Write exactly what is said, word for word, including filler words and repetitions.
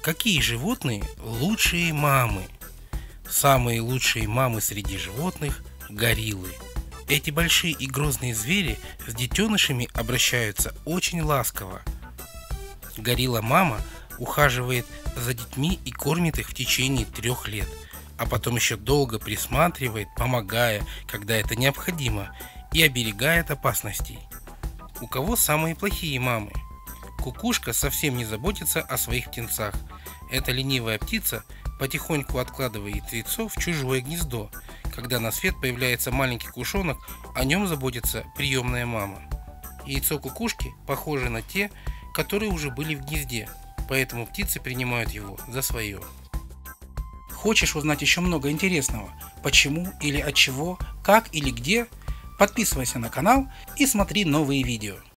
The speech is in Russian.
Какие животные лучшие мамы? Самые лучшие мамы среди животных – гориллы. Эти большие и грозные звери с детенышами обращаются очень ласково. Горилла-мама ухаживает за детьми и кормит их в течение трех лет, а потом еще долго присматривает, помогая, когда это необходимо, и оберегает опасностей. У кого самые плохие мамы? Кукушка совсем не заботится о своих птенцах. Эта ленивая птица потихоньку откладывает яйцо в чужое гнездо. Когда на свет появляется маленький кушонок, о нем заботится приемная мама. Яйцо кукушки похоже на те, которые уже были в гнезде, поэтому птицы принимают его за свое. Хочешь узнать еще много интересного? Почему или от чего, как или где? Подписывайся на канал и смотри новые видео.